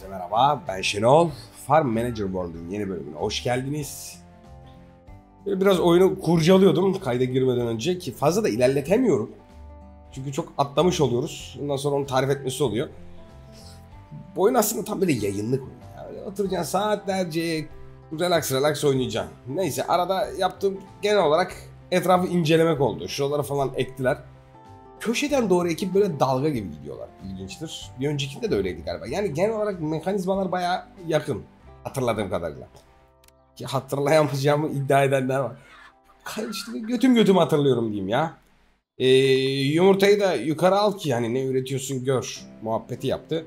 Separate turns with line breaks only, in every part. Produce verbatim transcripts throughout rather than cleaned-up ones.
Herkese merhaba, ben Şenol. Farm Manager World'un yeni bölümüne hoş geldiniz. Biraz oyunu kurcalıyordum kayda girmeden önce ki fazla da ilerletemiyorum. Çünkü çok atlamış oluyoruz. Ondan sonra onu tarif etmesi oluyor. Bu oyun aslında tam böyle yayınlık oyun. Yani oturacaksın saatlerce relax relax oynayacaksın. Neyse arada yaptığım genel olarak etrafı incelemek oldu. Şuralara falan ektiler. Köşeden doğru ekip böyle dalga gibi gidiyorlar. İlginçtir. Bir öncekinde de öyleydi galiba. Yani genel olarak mekanizmalar bayağı yakın. Hatırladığım kadarıyla. Ki hatırlayamayacağımı iddia edenler var. İşte götüm götüm hatırlıyorum diyeyim ya. Ee, yumurtayı da yukarı al ki hani ne üretiyorsun gör muhabbeti yaptı.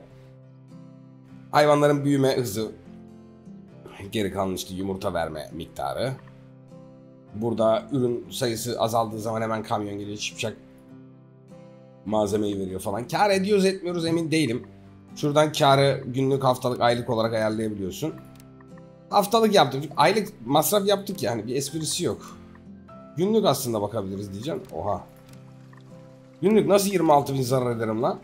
Hayvanların büyüme hızı. Geri kalan işte yumurta verme miktarı. Burada ürün sayısı azaldığı zaman hemen kamyon geliyor şipşak malzemeyi veriyor falan. Kar ediyoruz etmiyoruz emin değilim. Şuradan karı günlük, haftalık, aylık olarak ayarlayabiliyorsun. Haftalık yaptık. Aylık masraf yaptık yani bir esprisi yok. Günlük aslında bakabiliriz diyeceğim. Oha. Günlük nasıl yirmi altı bin zarar ederim lan?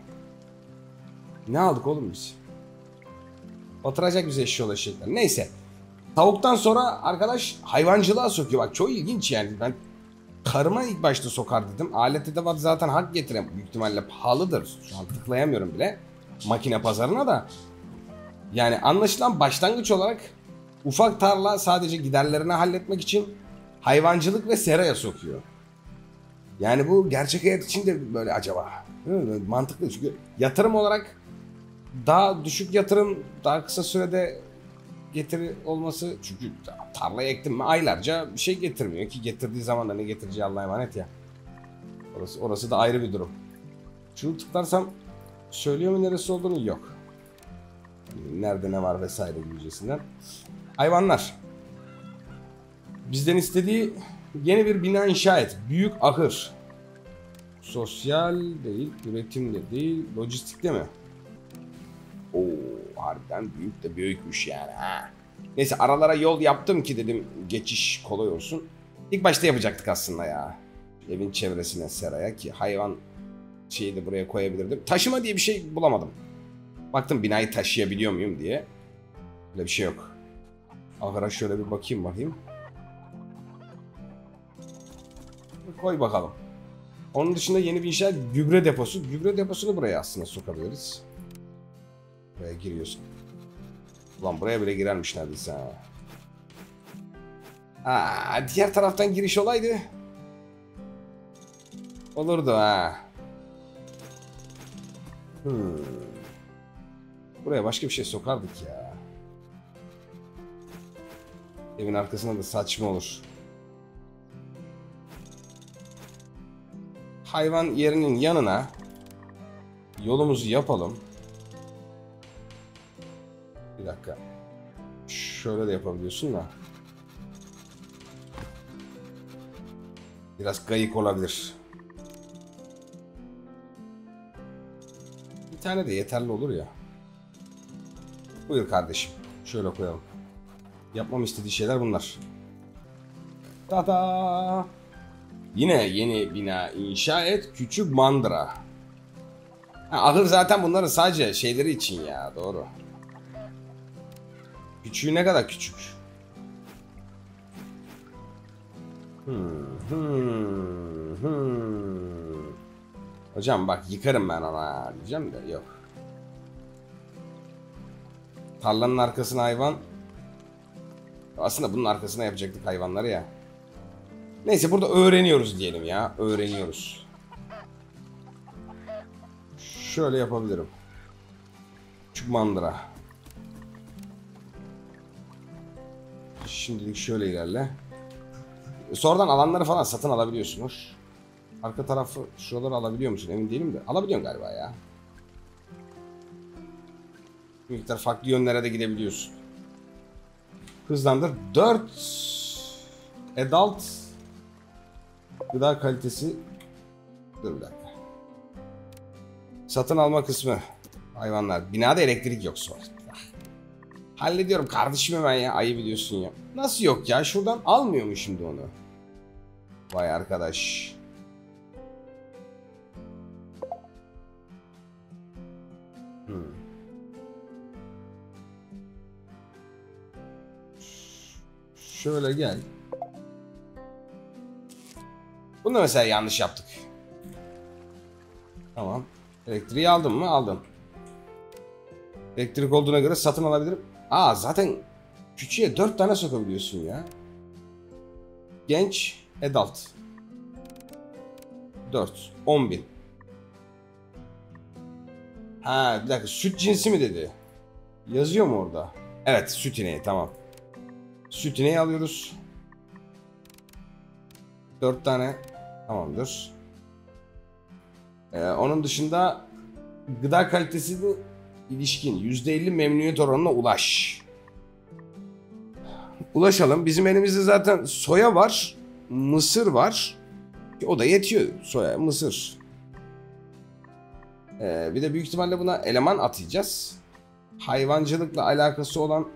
Ne aldık oğlum biz? Batıracak bize eşşoğlu eşekler. Neyse. Tavuktan sonra arkadaş hayvancılığa sokuyor. Bak çok ilginç yani. Ben karıma ilk başta sokar dedim. Alet edevat zaten hak getiren büyük ihtimalle pahalıdır. Şu an tıklayamıyorum bile. Makine pazarına da. Yani anlaşılan başlangıç olarak ufak tarla sadece giderlerini halletmek için hayvancılık ve seraya sokuyor. Yani bu gerçek hayat için de böyle acaba. Böyle mantıklı çünkü yatırım olarak daha düşük yatırım daha kısa sürede getiri olması çünkü tarlaya ektim mi aylarca bir şey getirmiyor ki getirdiği zaman da ne getireceği Allah'a emanet ya. Orası, orası da ayrı bir durum. Şunu tıklarsam söylüyor mu neresi olduğunu yok. Nerede ne var vesaire gibicesinden. Hayvanlar. Bizden istediği yeni bir bina inşa et. Büyük ahır. Sosyal değil, üretim de değil, lojistikte mi? Oo, harbiden büyük de büyükmüş yani ha. Neyse aralara yol yaptım ki dedim geçiş kolay olsun. İlk başta yapacaktık aslında ya. Evin çevresine seraya ki hayvan şeyi de buraya koyabilirdim. Taşıma diye bir şey bulamadım. Baktım binayı taşıyabiliyor muyum diye. Böyle bir şey yok. Ahıra şöyle bir bakayım bakayım. Koy bakalım. Onun dışında yeni bir inşaat gübre deposu. Gübre deposunu buraya aslında sokabiliriz. Buraya giriyorsun. Ulan buraya bile girermiş neredeyse ha. Aa, diğer taraftan giriş olaydı. Olurdu ha. Hmm. Buraya başka bir şey sokardık ya. Evin arkasında da saçma olur. Hayvan yerinin yanına yolumuzu yapalım. Bir dakika. Şöyle de yapabiliyorsun da. Biraz gayık olabilir. Bir tane de yeterli olur ya. Buyur kardeşim. Şöyle koyalım. Yapmam istediği şeyler bunlar. Tada! Yine yeni bina inşa et. Küçük mandıra. Ha, ahır zaten bunların sadece şeyleri için ya. Doğru. Küçüğü ne kadar küçük? Hmm, hmm, hmm. Hocam bak yıkarım ben ona diyeceğim de yok. Tarlanın arkasına hayvan. Aslında bunun arkasına yapacaktık hayvanları ya. Neyse burada öğreniyoruz diyelim ya. Öğreniyoruz. Şöyle yapabilirim. Küçük mandıra. Şimdilik şöyle ilerle. Sonradan alanları falan satın alabiliyorsunuz. Arka tarafı şuraları alabiliyor musun? Emin değilim de. Alabiliyorsun galiba ya. Bir miktar farklı yönlere de gidebiliyorsun. Hızlandır. dört adult gıda kalitesi. Dur bir dakika. Satın alma kısmı. Hayvanlar. Binada elektrik yok sonra. Hallediyorum kardeşim hemen ya. Ayı biliyorsun ya. Nasıl yok ya? Şuradan almıyor mu şimdi onu? Vay arkadaş. Hmm. Şöyle gel. Bunu da mesela yanlış yaptık. Tamam. Elektriği aldım mı? Aldım. Elektrik olduğuna göre satın alabilirim. Aa zaten küçüğe dört tane sokabiliyorsun ya. Genç, adult. dört. on bin. Ha bir dakika, süt cinsi mi dedi? Yazıyor mu orada? Evet, süt ineği, tamam. Süt ineği alıyoruz. dört tane. Tamamdır. Ee, onun dışında gıda kalitesine ilişkin yüzde elli memnuniyet oranına ulaş. Ulaşalım. Bizim elimizde zaten soya var. Mısır var. O da yetiyor. Soya, mısır. Ee, bir de büyük ihtimalle buna eleman atayacağız. Hayvancılıkla alakası olan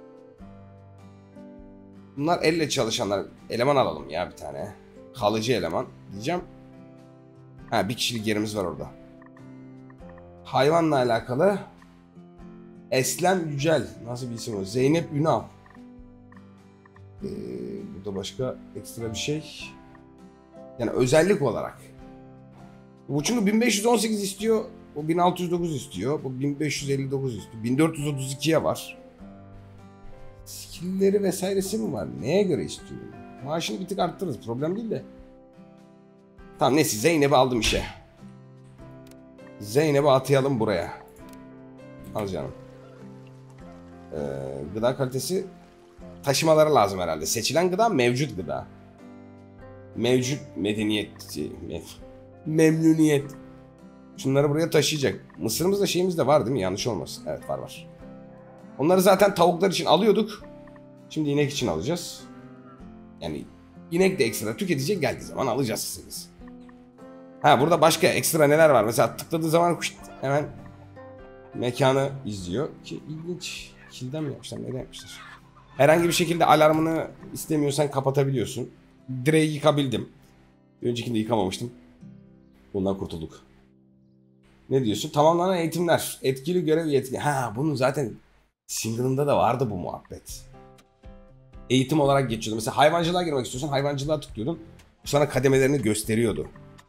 bunlar elle çalışanlar. Eleman alalım ya bir tane. Kalıcı eleman diyeceğim. Ha, bir kişilik yerimiz var orada. Hayvanla alakalı Eslem Yücel. Nasıl bir isim o? Zeynep Ünal. Ee, burada başka ekstra bir şey. Yani özellik olarak. Bu çünkü bin beş yüz on sekiz istiyor. O bin altı yüz dokuz istiyor. Bu bin beş yüz elli dokuz istiyor. bin dört yüz otuz ikiye var. Skill'leri vesairesi mi var? Neye göre istiyorum? Maaşını bir tık arttırırız. Problem değil de. Tamam neyse, Zeynep'i aldım işe. Zeynep'i atayalım buraya. Al canım. Ee, gıda kalitesi taşımaları lazım herhalde. Seçilen gıda mevcut gıda. Mevcut medeniyet. Mev memnuniyet. Şunları buraya taşıyacak. Mısırımızda şeyimiz de var değil mi? Yanlış olmasın. Evet, var var. Onları zaten tavuklar için alıyorduk. Şimdi inek için alacağız. Yani inek de ekstra tüketecek, geldiği zaman alacağız siz. Ha, burada başka ekstra neler var? Mesela tıkladığı zaman hemen mekanı izliyor. Ki ilginç. Kilden mi yapmışlar? Neden yapmışlar? Herhangi bir şekilde alarmını istemiyorsan kapatabiliyorsun. Direği yıkabildim. Öncekinde yıkamamıştım. Bundan kurtulduk. Ne diyorsun? Tamamlanan eğitimler. Etkili görev yetki. Ha, bunun zaten single'ında da vardı bu muhabbet. Eğitim olarak geçiyordu. Mesela hayvancılığa girmek istiyorsan hayvancılığa tıklıyordun. Sana kademelerini gösteriyordu.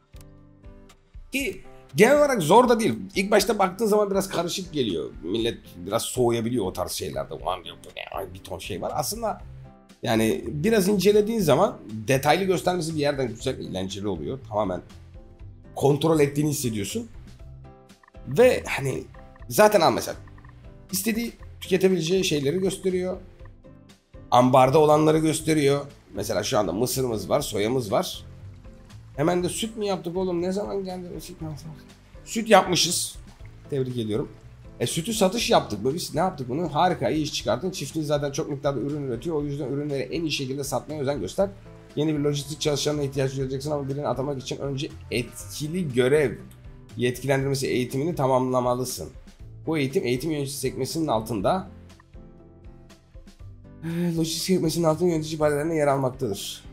Ki genel olarak zor da değil. İlk başta baktığın zaman biraz karışık geliyor. Millet biraz soğuyabiliyor o tarz şeylerde. Ulan diyor, bir ton şey var. Aslında yani biraz incelediğin zaman detaylı göstermesi bir yerden güzel, eğlenceli oluyor. Tamamen kontrol ettiğini hissediyorsun. Ve hani zaten al mesela. İstediği tüketebileceği şeyleri gösteriyor. Ambarda olanları gösteriyor. Mesela şu anda mısırımız var, soyamız var. Hemen de süt mü yaptık oğlum? Ne zaman geldi o süt? Süt yapmışız. Tebrik ediyorum. E sütü satış yaptık. Böyle biz ne yaptık bunu? Harika, iyi iş çıkarttın. Çiftliği zaten çok miktarda ürün üretiyor. O yüzden ürünleri en iyi şekilde satmaya özen göster. Yeni bir lojistik çalışanına ihtiyaç duyacaksın ama birini atamak için önce etkili görev yetkilendirmesi eğitimini tamamlamalısın. Bu eğitim eğitim yöneticisi sekmesinin altında lojistik sekmesinin altında yönetici paylarına yer almaktadır.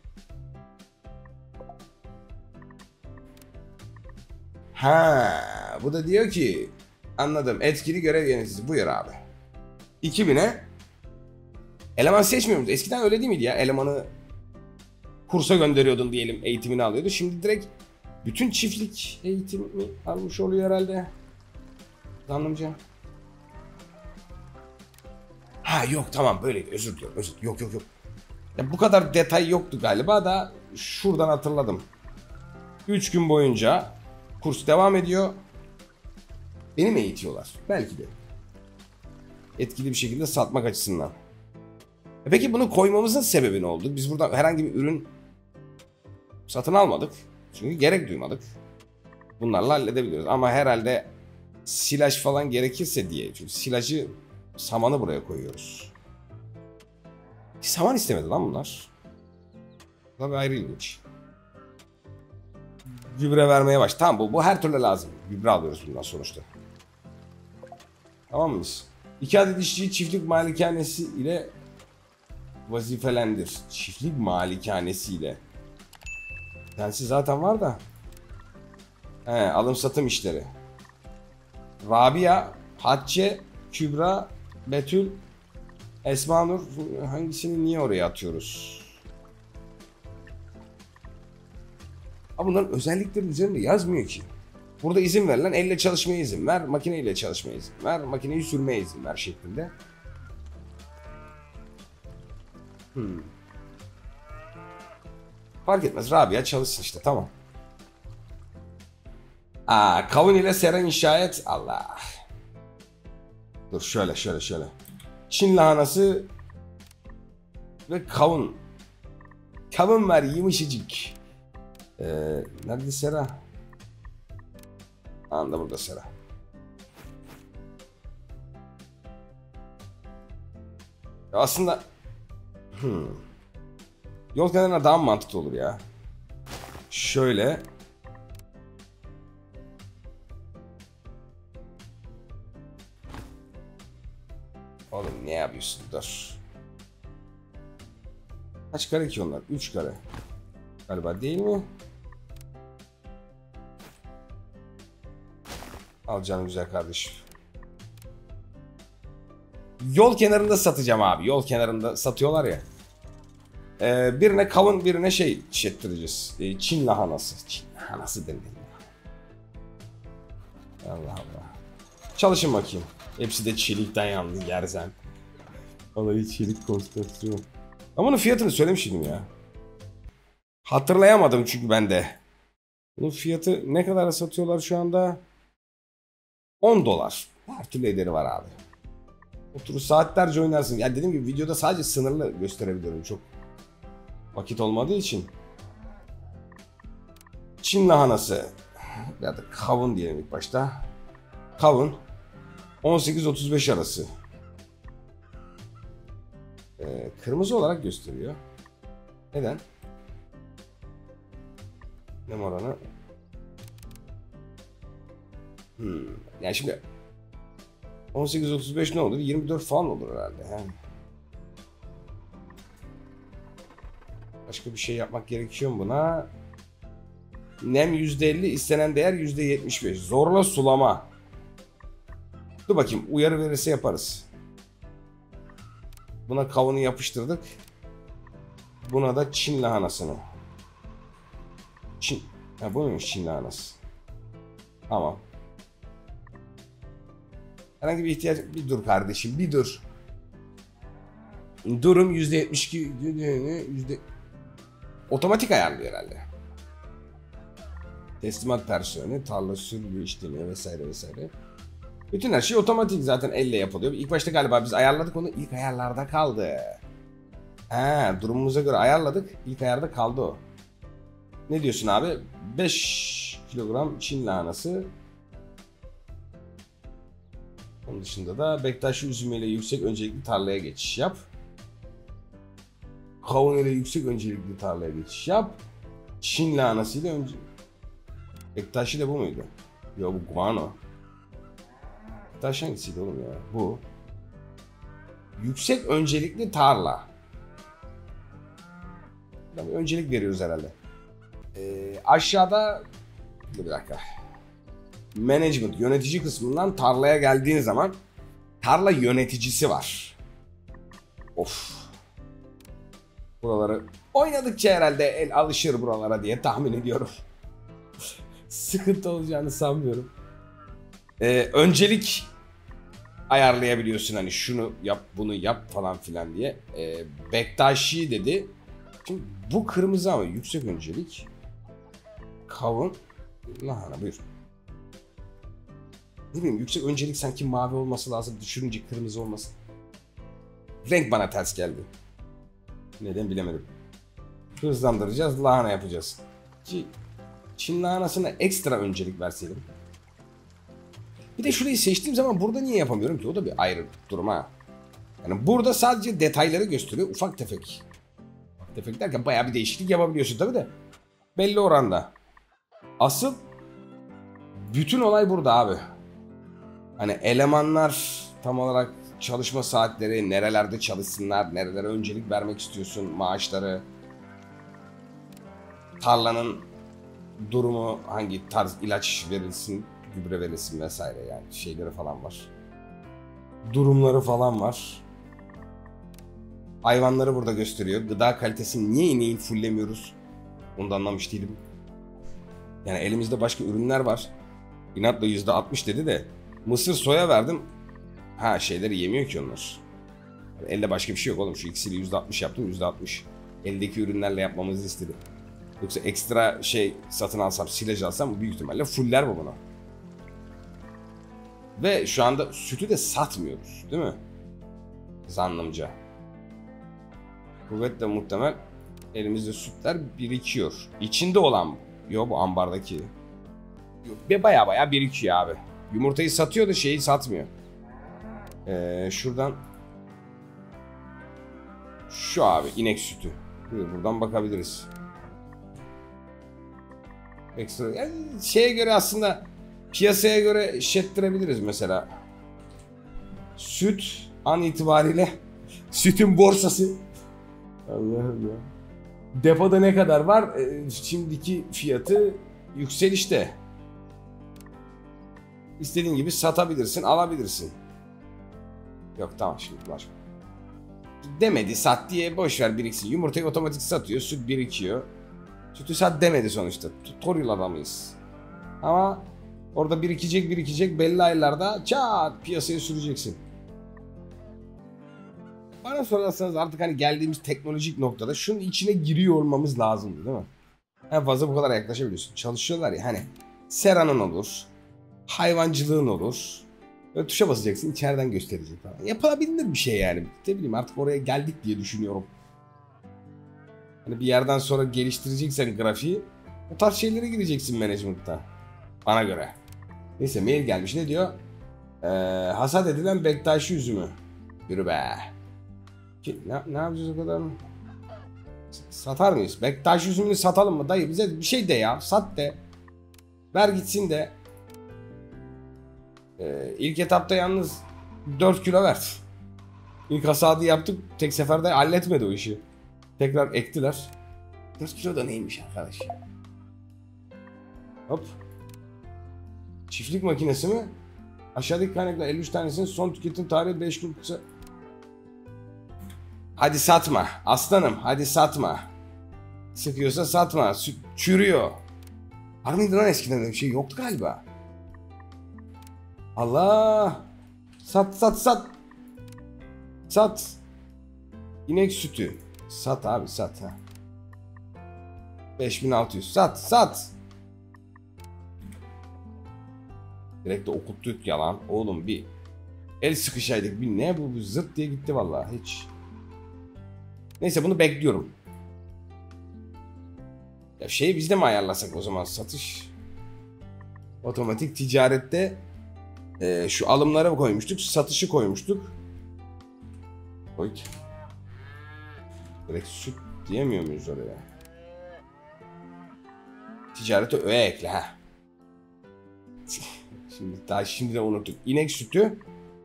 Ha, bu da diyor ki anladım, etkili görev yöneticisi, buyur abi. iki bine eleman seçmiyoruz. Eskiden öyle değil miydi ya? Elemanı kursa gönderiyordun diyelim, eğitimini alıyordu. Şimdi direkt bütün çiftlik eğitimi almış oluyor herhalde. Anlamca. Ha yok, tamam böyleydi, özür diliyorum, özür yok yok yok. Ya bu kadar detay yoktu galiba da şuradan hatırladım. üç gün boyunca kurs devam ediyor. Beni mi eğitiyorlar? Belki de. Etkili bir şekilde satmak açısından. E peki bunu koymamızın sebebi ne oldu? Biz burada herhangi bir ürün satın almadık. Çünkü gerek duymadık. Bunlarla halledebiliyoruz. Ama herhalde silaj falan gerekirse diye. Çünkü silajı, samanı buraya koyuyoruz. Saman istemedi lan bunlar. Tabii ayrı ilginç. Gübre vermeye baş. Tamam, bu, bu her türlü lazım. Gübre alıyoruz bundan sonuçta. Tamam mıyız? İki adet işçiyi çiftlik malikanesi ile vazifelendir. Çiftlik malikanesi ile. Kendisi zaten var da. He, alım satım işleri. Rabia, Hatice, Kübra, Betül, Esma Nur hangisini niye oraya atıyoruz? Ama bunların özellikleri üzerinde yazmıyor ki. Burada izin verilen elle çalışmaya izin ver, makineyle çalışmaya izin ver, makineyi sürmeye izin ver şeklinde. Hmm. Fark etmez, Rabia çalışsın işte, tamam. Aa, kavun ile seren inşa et. Allah. Dur şöyle şöyle şöyle. Çin lahanası ve kavun. Kavun var yumuşacık. Ee, nerede sera? Anda burada sera. Ya aslında hmm. yol kenarına daha mantıklı olur ya. Şöyle. Oğlum ne yapıyorsun? Dur. Kaç kare ki onlar? üç kare. Galiba değil mi? Al canım güzel kardeşim. Yol kenarında satacağım abi. Yol kenarında satıyorlar ya. Ee, birine kavun, birine şey işlettireceğiz. Ee, Çin lahanası. Çin lahanası denir. Allah Allah. Çalışın bakayım. Hepsi de çelikten yalnız yerzen. Vallahi çelik konstrüksiyon. Ama bunun fiyatını söylemiştim ya. Hatırlayamadım çünkü ben de. Bunun fiyatı ne kadar satıyorlar şu anda? on dolar. Her türlü ederi var abi. Oturur saatlerce oynarsın. Ya dediğim gibi videoda sadece sınırlı gösterebiliyorum. Çok vakit olmadığı için. Çin lahanası. Ya da kavun diyelim ilk başta. Kavun. on sekiz otuz beş arası. Ee, kırmızı olarak gösteriyor. Neden? Ne oranı? Hmm. Yani şimdi on sekiz otuz beş ne olur? yirmi dört falan olur herhalde. He. Başka bir şey yapmak gerekiyor mu buna? Nem yüzde elli, istenen değer yüzde yetmiş beş. Zorla sulama. Dur bakayım, uyarı verirse yaparız. Buna kavunu yapıştırdık. Buna da Çin lahanasını. Çin. Ha, bu muymuş Çin lahanası? Tamam. Herhangi bir ihtiyaç... Bir dur kardeşim, bir dur. Durum yüzde yetmiş iki... Yüzde... Otomatik ayarlıyor herhalde. Teslimat personeli, tarla sürülüyor, işleniyor vesaire vesaire. Bütün her şey otomatik zaten, elle yapılıyor. İlk başta galiba biz ayarladık onu, ilk ayarlarda kaldı. Ha, durumumuza göre ayarladık, ilk ayarda kaldı o. Ne diyorsun abi? beş kilogram Çin lahanası. Onun dışında da Bektaşi üzümüyle yüksek öncelikli tarlaya geçiş yap. Kavun ile yüksek öncelikli tarlaya geçiş yap. Çin lahanası ile önce... Bektaşi de bu muydu? Yok, bu guano. Bektaş hangisiydi oğlum ya? Bu. Yüksek öncelikli tarla. Tabii öncelik veriyoruz herhalde. Ee, aşağıda... Bir dakika. Management, yönetici kısmından tarlaya geldiğin zaman tarla yöneticisi var. Of. Buraları oynadıkça herhalde el alışır buralara diye tahmin ediyorum. Sıkıntı olacağını sanmıyorum. Ee, öncelik ayarlayabiliyorsun, hani şunu yap bunu yap falan filan diye. Ee, Bektaşi dedi. Şimdi bu kırmızı ama yüksek öncelik. Kavun. Lahana buyur. Ne bileyim, yüksek öncelik sanki mavi olması lazım, düşününce kırmızı olması. Renk bana ters geldi. Neden bilemedim. Hızlandıracağız, lahana yapacağız. Ki Çin lahanasına ekstra öncelik verseydim. Bir de şurayı seçtiğim zaman burada niye yapamıyorum ki? O da bir ayrı durum ha. Yani burada sadece detayları gösteriyor, ufak tefek. Ufak tefek derken bayağı bir değişiklik yapabiliyorsun tabi de. Belli oranda. Asıl bütün olay burada abi. Hani elemanlar tam olarak çalışma saatleri, nerelerde çalışsınlar, nerelere öncelik vermek istiyorsun, maaşları, tarlanın durumu, hangi tarz ilaç verilsin, gübre verilsin vesaire, yani şeyleri falan var. Durumları falan var. Hayvanları burada gösteriyor. Gıda kalitesini niye ineğin fullemiyoruz? Onu da anlamış değilim. Yani elimizde başka ürünler var. İnatla yüzde altmış dedi de mısır soya verdim. Ha şeyleri yemiyor ki onlar. Yani elde başka bir şey yok oğlum. Şu ikisiyle yüzde altmış yaptım, yüzde altmış. Eldeki ürünlerle yapmamızı istedi. Yoksa ekstra şey satın alsam, silaj alsam büyük ihtimalle fuller bu buna. Ve şu anda sütü de satmıyoruz değil mi? Zannımca. Kuvvetle muhtemel elimizde sütler birikiyor. İçinde olan bu. Yok bu ambardaki. Ve baya baya birikiyor abi. Yumurtayı satıyor da şeyi satmıyor. Ee, şuradan şu abi inek sütü. Buradan bakabiliriz. Ekstra yani şeye göre aslında piyasaya göre eşittirebiliriz mesela. Süt an itibariyle sütün borsası. Allah'ım ya. Depoda ne kadar var? Ee, şimdiki fiyatı yükselişte. İstediğin gibi satabilirsin, alabilirsin. Yok tamam şimdi başka. Demedi sat diye boşver biriksin. Yumurtayı otomatik satıyor, süt birikiyor. Sütü sat demedi sonuçta. Tutorial adamıyız. Ama orada birikecek birikecek belli aylarda çat piyasaya süreceksin. Bana sorarsanız artık hani geldiğimiz teknolojik noktada şunun içine giriyor olmamız lazımdı değil mi? En fazla bu kadar yaklaşabiliyorsun. Çalışıyorlar ya hani seranın olur, hayvancılığın olur. Böyle tuşa basacaksın içeriden gösterecek falan. Yapılabilir bir şey yani. Ne bileyim artık oraya geldik diye düşünüyorum. Hani bir yerden sonra geliştireceksen grafiği o tarz şeylere gireceksin management'ta. Bana göre. Neyse mail gelmiş ne diyor? Ee, hasat edilen Bektaşi üzümü. Yürü be. Ki, ne, ne yapacağız o kadar mı? Satar mıyız? Bektaşi üzümünü satalım mı? Dayı bize bir şey de ya. Sat de. Ver gitsin de. Ee, ilk etapta yalnız dört kilo ver. İlk hasadı yaptık. Tek seferde halletmedi o işi. Tekrar ektiler. dört kilo da neymiş arkadaş ya? Hop. Çiftlik makinesi mi? Aşağıdaki kaynaklar elli üç tanesinin son tüketim tarihi beş gün kısa. Hadi satma. Aslanım hadi satma. Sıkıyorsa satma. Süt çürüyor. Var mıydı lan eskiden öyle bir şey? Yoktu galiba. Allah. Sat sat sat. Sat. İnek sütü. Sat abi sat ha. beş bin altı yüz sat sat. Direkt de okuttuk yalan. Oğlum bir el sıkışaydık. Bir ne bu, bu zırt diye gitti vallahi hiç. Neyse bunu bekliyorum. Ya şeyi biz de mi ayarlasak o zaman satış? Otomatik ticarette e, şu alımlara koymuştuk. Satışı koymuştuk. Koy. Direkt süt diyemiyor muyuz oraya? Ticarete öğe ekle ha. Şimdi daha şimdi de unuttuk. İnek sütü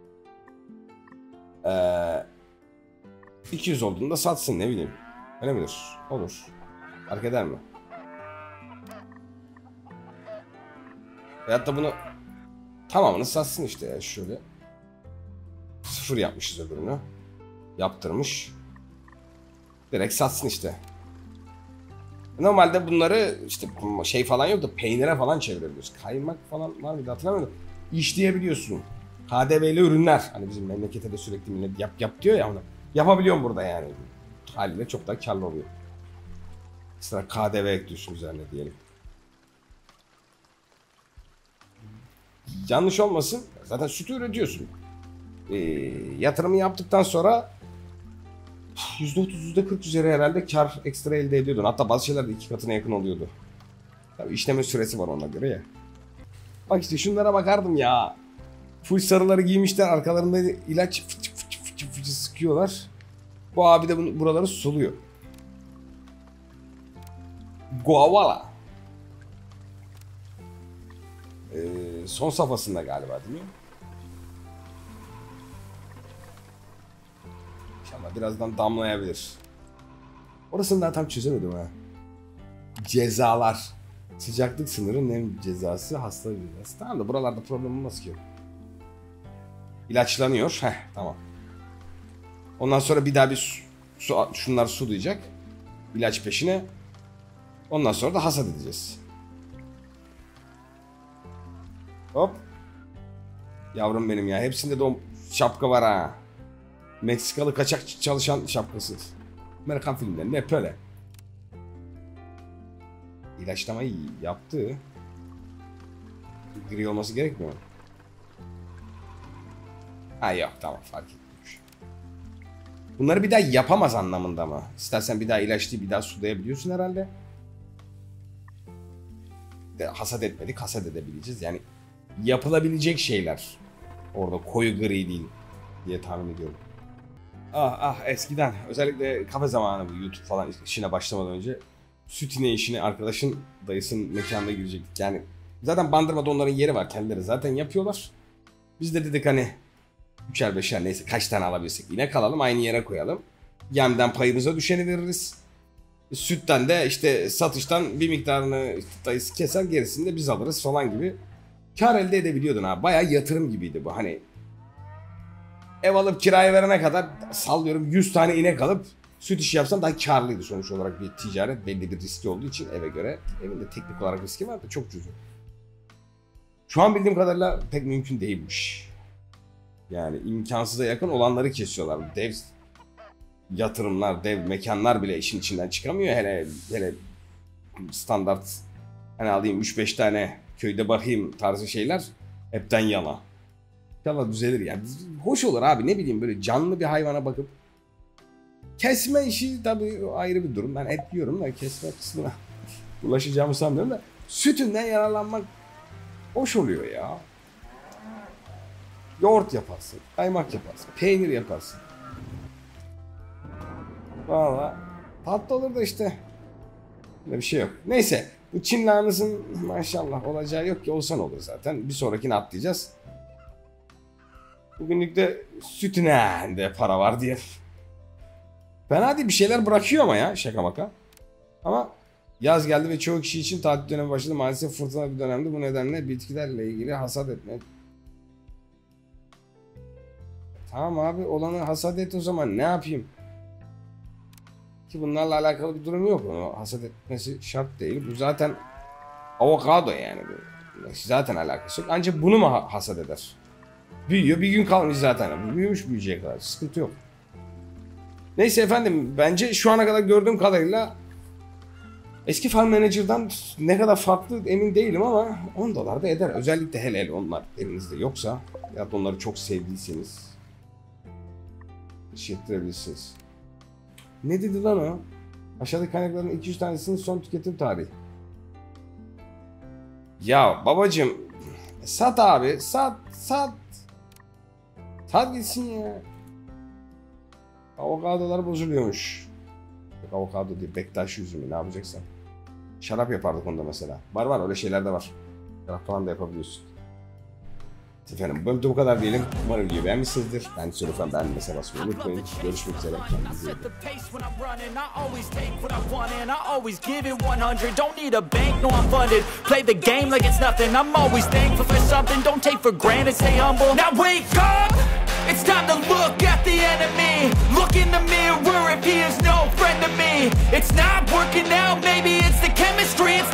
ee, iki yüz olduğunda satsın ne bileyim. Öyle midir? Olur. Fark eder mi? Veyahut da bunu tamamını satsın işte ya şöyle. Sıfır yapmışız öbürünü. Yaptırmış. Direkt satsın işte. Normalde bunları işte şey falan yok da peynire falan çevirebiliyoruz. Kaymak falan var mıydı hatırlamıyorum. İşleyebiliyorsun. K D V'li ürünler. Hani bizim memlekete de sürekli millet yap yap diyor ya onu. Yapabiliyorum burada yani. Haliyle çok daha karlı oluyor. Sıra K D V ekliyorsun üzerine diyelim. Yanlış olmasın. Zaten sütü üretiyorsun. Ee, yatırımı yaptıktan sonra yüzde otuz yüzde kırk üzeri herhalde kar ekstra elde ediyordun. Hatta bazı şeyler de iki katına yakın oluyordu. Tabii işleme süresi var ona göre ya. Bak işte şunlara bakardım ya. Full sarıları giymişler, arkalarında ilaç fıçı fıçı fıçı fıçı sıkıyorlar. Bu abi de bunu, buraları suluyor. Guavala. Ee, son safhasında galiba değil mi? İnşallah birazdan damlayabilir. Orasını daha tam çözemedim ha. Cezalar. Sıcaklık sınırı, nem cezası, hastalık cezası. Tamam da buralarda problem olmaz ki. İlaçlanıyor. Heh tamam. Ondan sonra bir daha bir Su, şunlar sulayacak. İlaç peşine. Ondan sonra da hasat edeceğiz. Hop. Yavrum benim ya. Hepsinde de o şapka var ha. Meksikalı kaçak çalışan şapkası. Amerikan filmlerinde hep öyle. İlaçlamayı yaptı. Gri olması gerekmiyor mu? Ha yok, tamam, fark etmiş. Bunları bir daha yapamaz anlamında mı? İstersen bir daha ilaçlayıp bir daha sulayabiliyorsun herhalde. De, hasat etmedik, hasat edebileceğiz. Yani yapılabilecek şeyler. Orada koyu gri değil diye tahmin ediyorum. Ah ah, eskiden özellikle kafe zamanı, bu YouTube falan işine başlamadan önce süt ineği işine arkadaşın dayısının mekanına girecektik. Yani zaten Bandırma'da onların yeri var, kendileri zaten yapıyorlar. Biz de dedik hani üçer beşer neyse kaç tane alabilirsek inek alalım, aynı yere koyalım. Yemden payımıza düşeni veririz. Sütten de işte satıştan bir miktarını işte dayısı keser, gerisini de biz alırız falan gibi. Kar elde edebiliyordun abi. Bayağı yatırım gibiydi bu. Hani ev alıp kiraya verene kadar sallıyorum yüz tane inek alıp süt işi yapsan daha karlıydı sonuç olarak. Bir ticaret belli bir riski olduğu için eve göre. Evin de teknik olarak riski var da çok cüzü. Şu an bildiğim kadarıyla pek mümkün değilmiş. Yani imkansıza yakın olanları kesiyorlar. Dev yatırımlar, dev mekanlar bile işin içinden çıkamıyor. Hele hele standart hani alayım üç beş tane köyde bakayım tarzı şeyler hepten yana. İnşallah düzelir yani. Hoş olur abi, ne bileyim, böyle canlı bir hayvana bakıp kesme işi tabii ayrı bir durum. Ben et yiyorum da kesme kısmına ulaşacağımı sanmıyorum da sütünden yararlanmak hoş oluyor ya. Yoğurt yaparsın, kaymak yaparsın, peynir yaparsın. Valla tatlı olur da işte. Böyle bir şey yok. Neyse, bu Çin lahanasının maşallah olacağı yok ki, olsan olur zaten. Bir sonrakini atlayacağız. Bugünlük de sütüne de para var diye. Fena değil, bir şeyler bırakıyor ama ya, şaka maka. Ama yaz geldi ve çoğu kişi için tatil dönemi başladı. Maalesef fırtına bir dönemdi. Bu nedenle bitkilerle ilgili hasat etmek. Tamam abi, olanı hasat et o zaman, ne yapayım? Ki bunlarla alakalı bir durum yok. Onu hasat etmesi şart değil. Bu zaten avokado yani. Bu zaten alakası yok. Ancak bunu mu hasat eder? Büyüyor, bir gün kalmış zaten. Büyümüş, büyüyecek kadar. Sıkıntı yok. Neyse efendim, bence şu ana kadar gördüğüm kadarıyla eski farm manager'dan ne kadar farklı emin değilim ama on dolar da eder. Özellikle hele hele onlar elinizde yoksa ya da onları çok sevdiyseniz iş ettirebilirsiniz. Ne dedi lan o? Aşağıdaki kaynakların iki yüz tanesinin son tüketim tarihi. Ya babacım, sat abi, sat, sat. Sat gitsin ya. Avokadolar bozuluyormuş. Yok, avokado değil, Bektaş üzümü, ne yapacaksan. Şarap yapardık onda mesela. Var var, öyle şeyler de var. Şarap falan da yapabiliyorsun. Efendim, bu bölümde bu kadar diyelim. Umarım videoyu beğenmişsinizdir. Ben Süleyman, ben mesela basmayı unutmayın. Görüşmek üzere. Kendinize iyi bakın.
It's time to look at the enemy. Look in the mirror if he is no friend to me. It's not working out, maybe it's the chemistry. It's